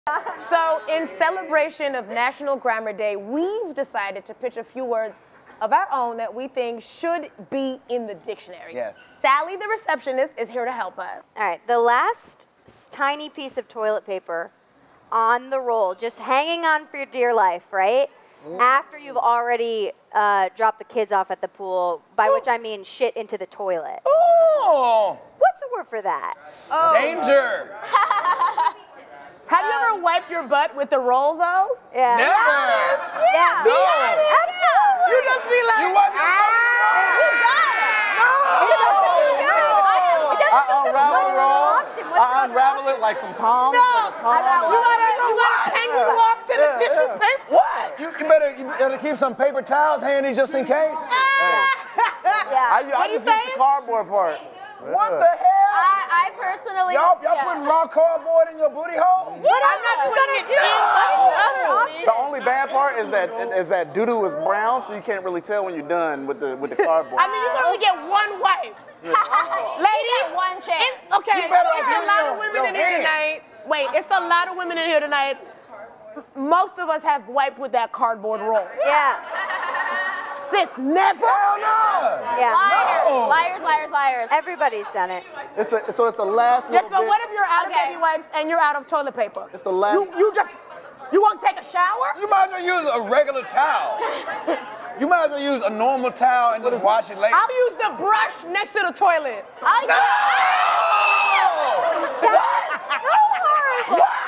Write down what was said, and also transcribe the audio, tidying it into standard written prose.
So, in celebration of National Grammar Day, we've decided to pitch a few words of our own that we think should be in the dictionary. Yes. Sally, the receptionist, is here to help us. All right, the last tiny piece of toilet paper on the roll, just hanging on for your dear life, right? After you've already dropped the kids off at the pool, by which I mean shit into the toilet. Oh! What's the word for that? Oh. Danger! Have you ever wiped your butt with the roll, though? Yeah. Never! Yeah. No! Absolutely. You just be like, You wipe your butt? You got it. I unravel the roll. I unravel it like some tongs. No! Like You gotta penguin walk to the tissue paper. What? You better keep some paper towels handy just in case. Yeah. I just use the cardboard part. What the hell? I personally. Y'all putting raw cardboard in your booty hole? What else are you gonna do? The only bad part is that doo-doo is brown, so you can't really tell when you're done with the cardboard. I mean, you can only get one wipe. Ladies, one chance. Okay, You better it's open a lot your- of women your in here hand. tonight. Wait, it's a lot of women in here tonight. Most of us have wiped with that cardboard roll. Yeah. Sis, never? Hell no! Yeah. No. Liars. Everybody's done it. So it's the last Yes, little but bit. what if you're out of Okay. baby wipes and you're out of toilet paper? It's the last. You won't take a shower? You might as well use a regular towel. You might as well use a normal towel and just wash it later. I'll use the brush next to the toilet. No! So horrible. What?